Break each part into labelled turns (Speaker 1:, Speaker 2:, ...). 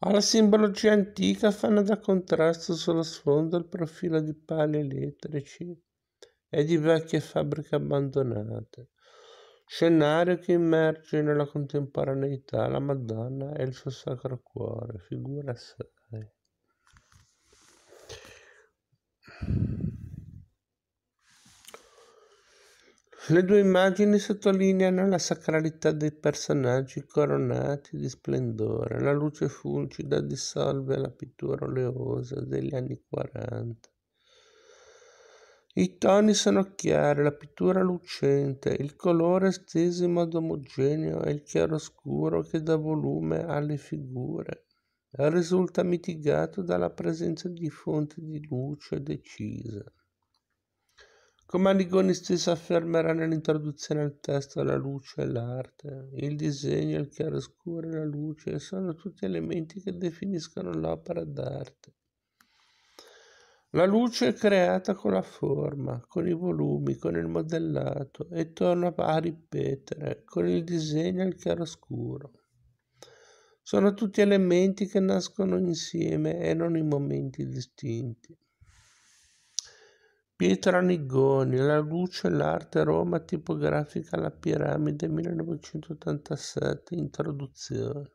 Speaker 1: Alla simbologia antica fanno da contrasto sullo sfondo il profilo di pali elettrici e di vecchie fabbriche abbandonate. Scenario che immerge nella contemporaneità la Madonna e il suo Sacro Cuore, figura 6. Le due immagini sottolineano la sacralità dei personaggi coronati di splendore. La luce fulgida dissolve la pittura oleosa degli anni 40. I toni sono chiari, la pittura lucente, il colore steso in modo omogeneo e il chiaroscuro che dà volume alle figure. Risulta mitigato dalla presenza di fonti di luce decise. Come Annigoni stesso affermerà nell'introduzione al testo, la luce e l'arte, il disegno, il chiaroscuro e la luce sono tutti elementi che definiscono l'opera d'arte. La luce è creata con la forma, con i volumi, con il modellato e torna a ripetere con il disegno e il chiaroscuro. Sono tutti elementi che nascono insieme e non in momenti distinti. Pietro Annigoni, La luce, l'arte, Roma tipografica alla piramide 1987, introduzione.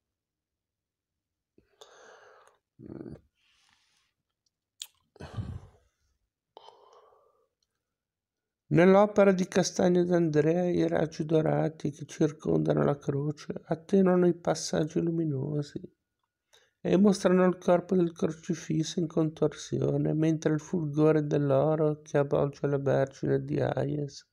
Speaker 1: Nell'opera di Castagno d'Andrea i raggi dorati che circondano la croce attenuano i passaggi luminosi e mostrano il corpo del crocifisso in contorsione, mentre il fulgore dell'oro che avvolge la Vergine di Aies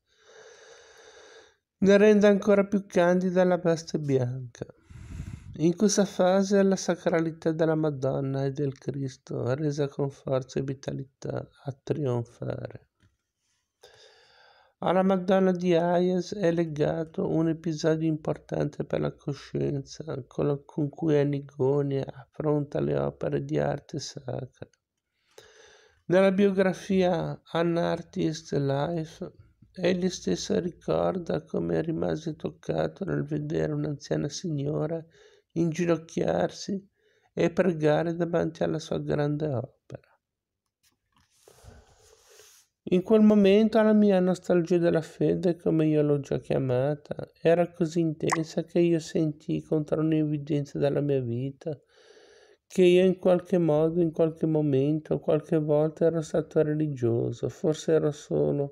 Speaker 1: ne rende ancora più candida la veste bianca. In questa fase la sacralità della Madonna e del Cristo è resa con forza e vitalità a trionfare. Alla Madonna di Aies è legato un episodio importante per la coscienza con cui Annigoni affronta le opere di arte sacra. Nella biografia An Artist Life, egli stesso ricorda come rimase toccato nel vedere un'anziana signora inginocchiarsi e pregare davanti alla sua grande opera. In quel momento la mia nostalgia della fede, come io l'ho già chiamata, era così intensa che io sentii contro un'evidenza della mia vita che io in qualche modo, in qualche momento, qualche volta ero stato religioso, forse era solo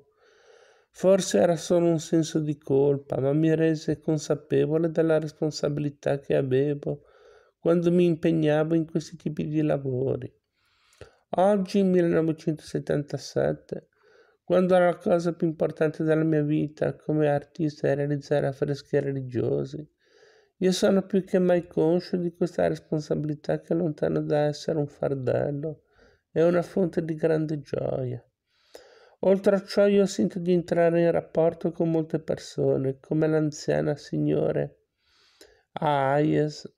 Speaker 1: un senso di colpa, ma mi rese consapevole della responsabilità che avevo quando mi impegnavo in questi tipi di lavori. Oggi, 1977, quando la cosa più importante della mia vita come artista è realizzare affreschi religiosi, io sono più che mai conscio di questa responsabilità che, lontano da essere un fardello, è una fonte di grande gioia. Oltre a ciò io sento di entrare in rapporto con molte persone, come l'anziana signore Aies,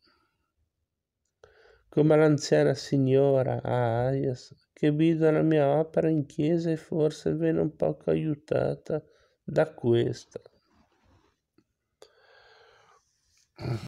Speaker 1: che vide la mia opera in chiesa e forse venne un poco aiutata da questa.